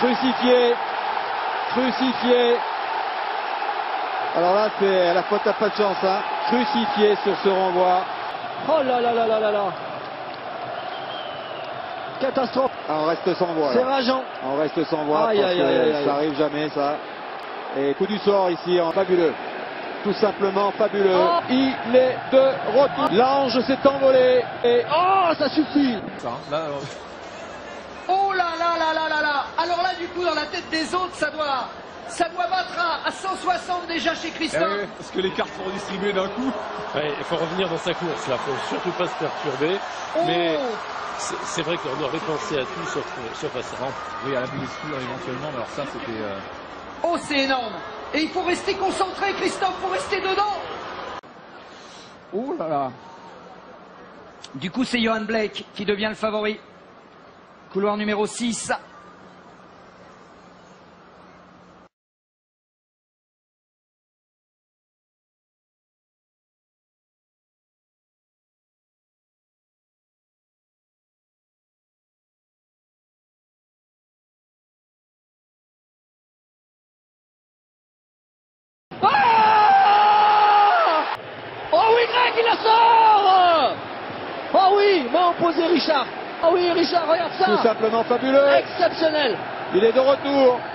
Crucifié. Crucifié. Alors là, c'est la faute à pas de chance. Hein. Crucifié sur ce renvoi. Oh là là là là là là. Catastrophe. Ah, on reste sans voix. C'est rageant. On reste sans voix Aïe, parce aïe, que aïe, aïe, aïe. ça arrive jamais ça. Et coup du sort ici, fabuleux. Tout simplement fabuleux. Oh. Il est de retour. L'ange s'est envolé. Et oh, ça suffit. Oh là là là là là là. Alors là, du coup, dans la tête des autres, ça doit battre à 160 déjà chez Christophe. Eh oui, parce que les cartes sont redistribuées d'un coup. Ouais, il faut revenir dans sa course là, faut surtout pas se perturber. Oh. Mais c'est vrai qu'on aurait pensé à tout sauf à ça. Oui, à la blessure éventuellement, mais alors ça c'était... Oh, c'est énorme. Et il faut rester concentré, Christophe, faut rester dedans. Oh là là. Du coup, c'est Johan Blake qui devient le favori. Couloir numéro 6. Oh oui, Greg, il la sort. Oh oui, main opposée, Richard. Oh oui, Richard, regarde ça. Tout simplement fabuleux. Exceptionnel. Il est de retour.